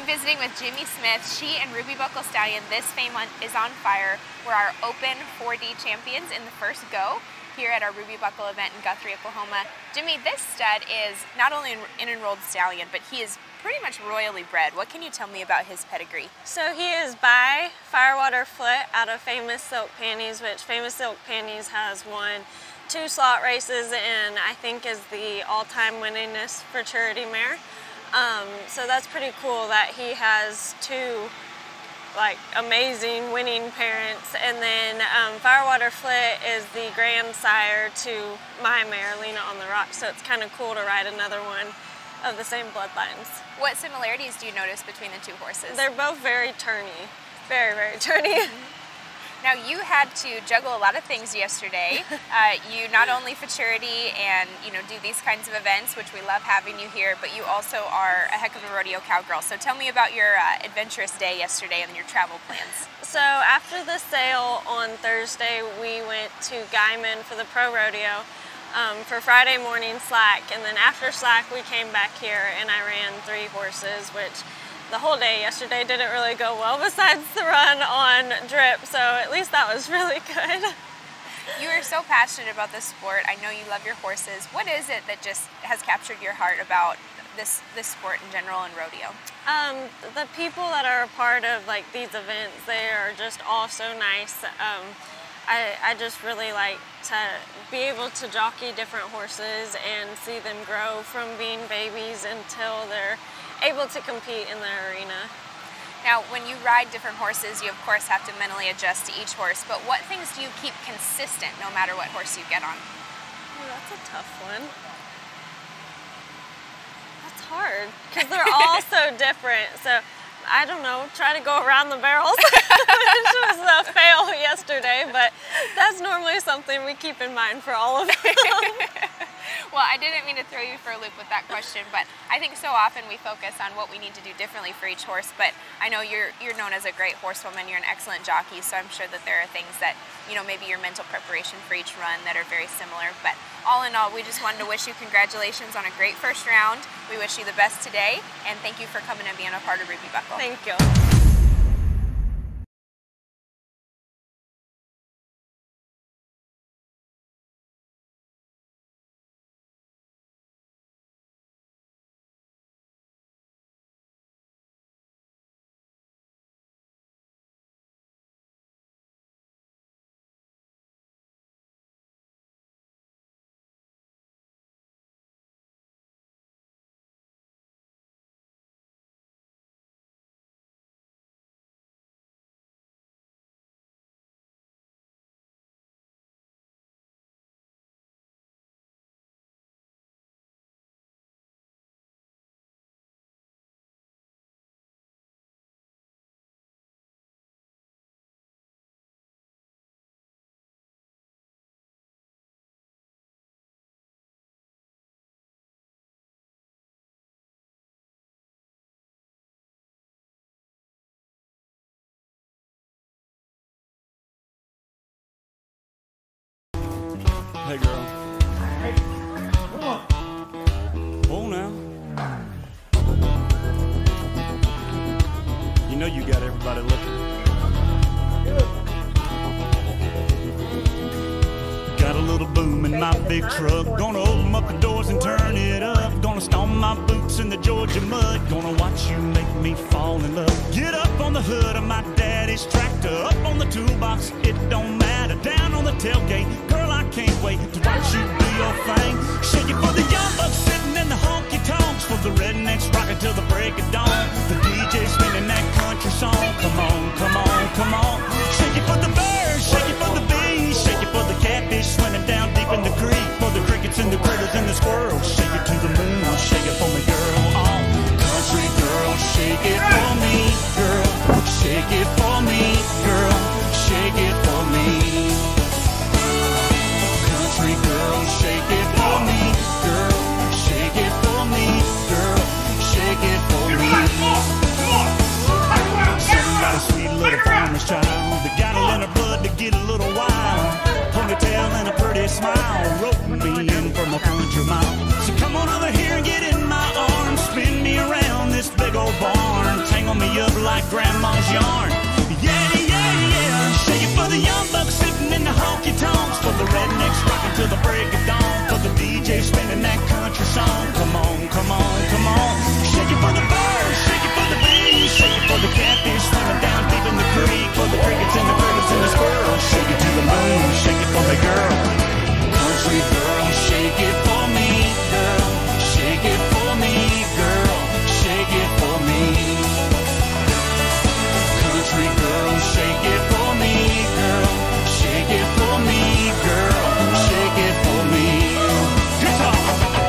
visiting with Jimmy Smith. She and Ruby Buckle Stallion, this fame is on fire, were our Open 4D champions in the first go here at our Ruby Buckle event in Guthrie, Oklahoma. Jimmy, this stud is not only an enrolled stallion, but he is pretty much royally bred. What can you tell me about his pedigree? So he is by Firewater Foot out of Famous Silk Panties, which Famous Silk Panties has won 2 slot races and I think is the all-time winningest for Charity Mare. So that's pretty cool that he has 2 amazing winning parents, and then Firewater Foot is the grandsire to my mare, Lena on the Rock, so it's kind of cool to ride another one of the same bloodlines. What similarities do you notice between the 2 horses? They're both very turny, very, very turny. Now, you had to juggle a lot of things yesterday. You not only Futurity and do these kinds of events, which we love having you here, but you also are a heck of a rodeo cowgirl. So tell me about your adventurous day yesterday and your travel plans. So after the sale on Thursday, we went to Guyman for the Pro Rodeo for Friday morning slack, and then after slack we came back here and I ran 3 horses, which the whole day yesterday didn't really go well besides the run on Drip, so at least that was really good. You are so passionate about this sport. I know you love your horses. What is it that just has captured your heart about this sport in general and rodeo? The people that are a part of these events, they are just all so nice. I just really like to be able to jockey different horses and see them grow from being babies until they're able to compete in the arena. Now, when you ride different horses, you of course have to mentally adjust to each horse, but what things do you keep consistent no matter what horse you get on? Oh, that's a tough one. That's hard, because they're all so different. So, I don't know, try to go around the barrels. Which was a fail yesterday, but that's normally something we keep in mind for all of them. Well, I didn't mean to throw you for a loop with that question, but I think so often we focus on what we need to do differently for each horse, but I know you're known as a great horsewoman, you're an excellent jockey, so I'm sure that there are things that, maybe your mental preparation for each run that are very similar, but all in all, we just wanted to wish you congratulations on a great first round. We wish you the best today, and thank you for coming and being a part of Ruby Buckle. Thank you. Hey girl. Come on. Oh now. You know you got everybody looking. Got a little boom in my big truck. Gonna open up the doors and turn it up. Gonna stomp my boots in the Georgia mud. Gonna watch you make me fall in love. Get up on the hood of my daddy's tractor. Up on the toolbox, it don't matter. Down on the tailgate, girl, I can't wait to watch you do your thing. Shake it for the young bucks sitting in the honky tonks. For the rednecks rocking till the break of dawn. The DJ spinning that country song. Come on, come on, come on. Shake it for the birds, shake it for the bees. Shake it for the catfish swimming down deep in the creek. For the crickets and the critters and the squirrels. Shake it to the moon, shake it for me, girl. Oh, country girl, shake it for me, girl. Shake it for me, girl. Shake it for me. Country girl, shake it for me, girl. Shake it for me, girl. Shake it for me. like grandma's yarn. Yeah, yeah, yeah. Shake it for the young bucks sitting in the honky-tonks, for the rednecks rocking till the break of dawn, for the DJ spinning that country song. Come on, come on, come on. Shake it for the birds, shake it for the bees, shake it for the catfish swimming down deep in the creek, for the crickets and the crickets and the squirrels. Shake it to the moon, shake it for me, girl. Country girl, shake it for me, girl. Shake it for me, girl. Shake it for me. Country girl, shake it for me, girl. Shake it for me, girl. Shake it for me. Guitar.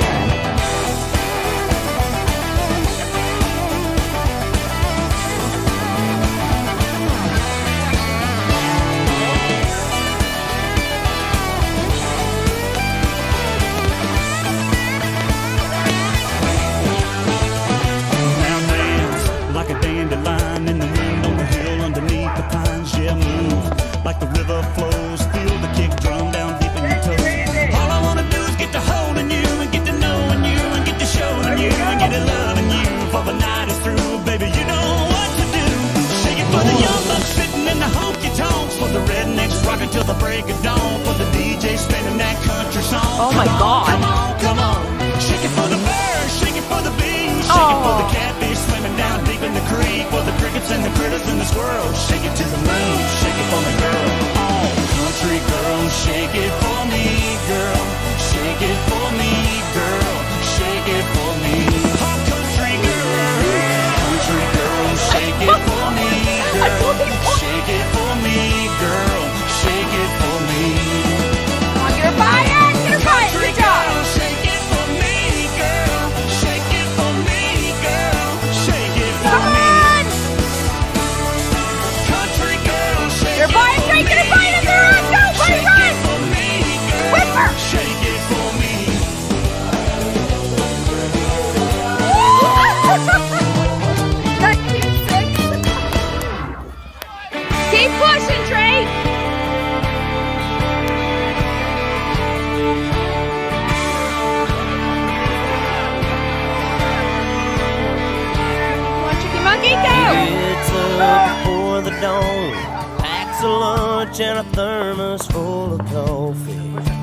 Like the river flows, feel the kick drum down deep in your toes. All I wanna do is get to holding you and get to knowing you and get to showing you and get to loving you. For the night is through, baby, you know what to do. Shake it for the young bucks sitting in the honky-tonks, for the rednecks rocking till the break of dawn, for the DJ spinning that country song. Oh my God. Come on, come on. Shake it for the birds, shake it for the bees, shake it for the catfish swimming down deep in the creek, for the crickets and the critters and the squirrels. Shake it to the moon, shake it for me, girl. Oh, country girl, shake it for me, girl. Shake it for me, girl. Shake it for me. Oh, country girl, shake it for me, girl. Shake it for me, girl. Shake it for me. On your fire, good job. Shake it for me, girl. Shake it for me, girl. Shake it for me. Country girl, shake Your boy's drinking a bite of their own. Go, buddy, run! it for me, girl. Whipper. Shake it for me. Keep pushing, Trey. Come on, Chicky Monkey, go! It's up before the dawn, packs a lunch and a thermos full of coffee.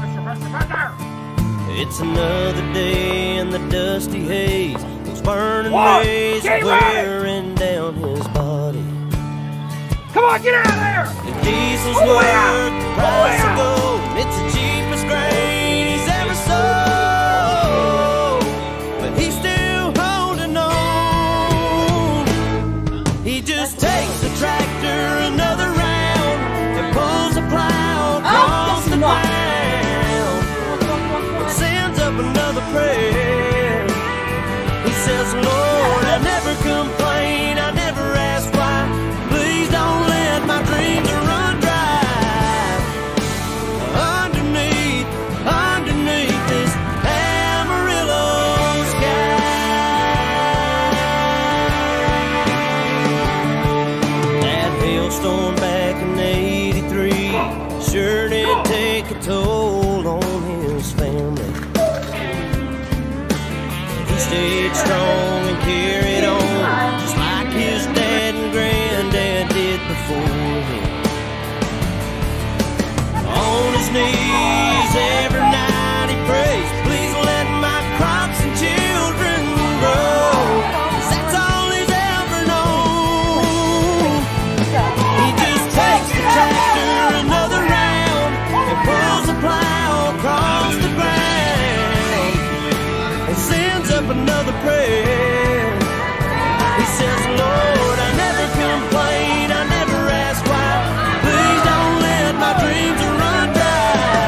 It's another day in the dusty haze, those burning rays are wearing down his body. Come on, get out of there! The diesel's worth the price of gold, it's the cheapest grain he's ever sold, but he's still holding on. He just takes the tractor another round and pulls a plow across the ground and sends up another prayer. He says, Lord, I never complain, I never ask why. Please don't let my dreams run dry. Underneath this Amarillo sky. That hailstorm back in '83 sure did take a toll on his family. He stayed strong and carried on, just like his dad and granddad did before him. On his knees every night he prays, please let my crops and children grow, 'cause that's all he's ever known. He just takes the tractor another round and pulls the plow across the ground and sends up another prayer. He says, Lord, I never complain, I never ask why. Please don't let my dreams run dry.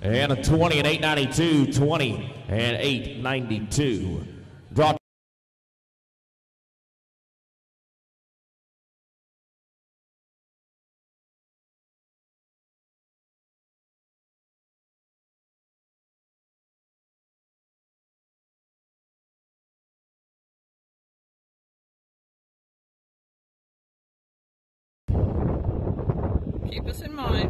And a 20 and 892, 20 and 892. Draw. Keep us in mind.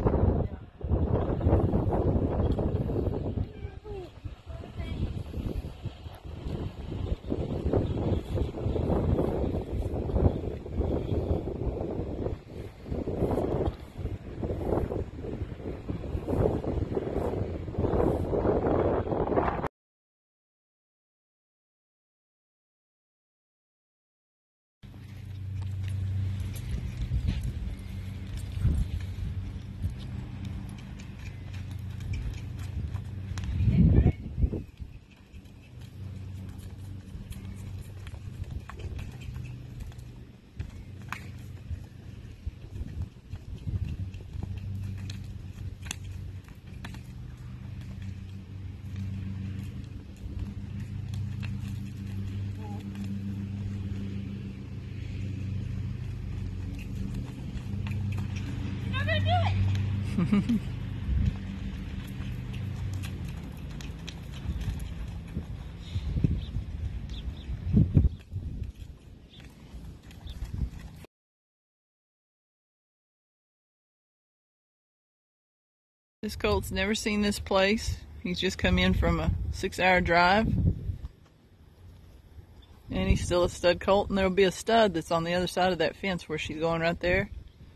This colt's never seen this place. He's just come in from a 6-hour drive. And he's still a stud colt, and there'll be a stud that's on the other side of that fence where she's going right there.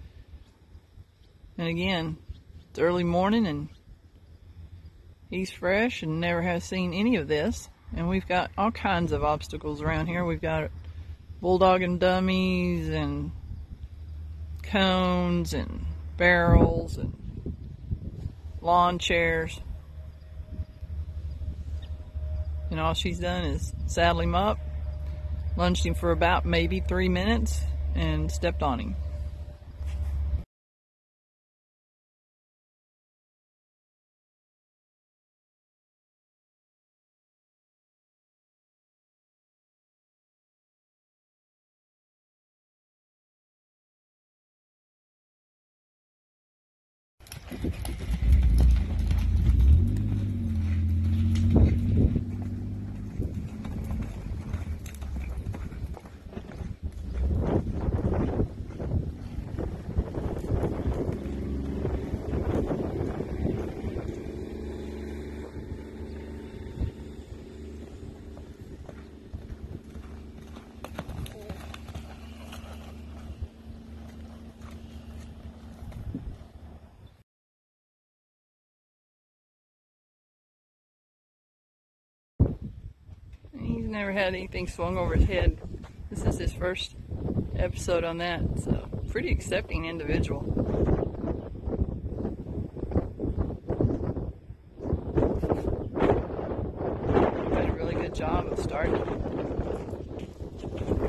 And again, it's early morning and he's fresh and never has seen any of this. And we've got all kinds of obstacles around here. We've got bulldog and dummies and cones and barrels and lawn chairs. And all she's done is saddle him up, lunged him for about maybe 3 minutes, and stepped on him. He's never had anything swung over his head. This is his first episode on that. So, pretty accepting individual. Did a really good job of starting.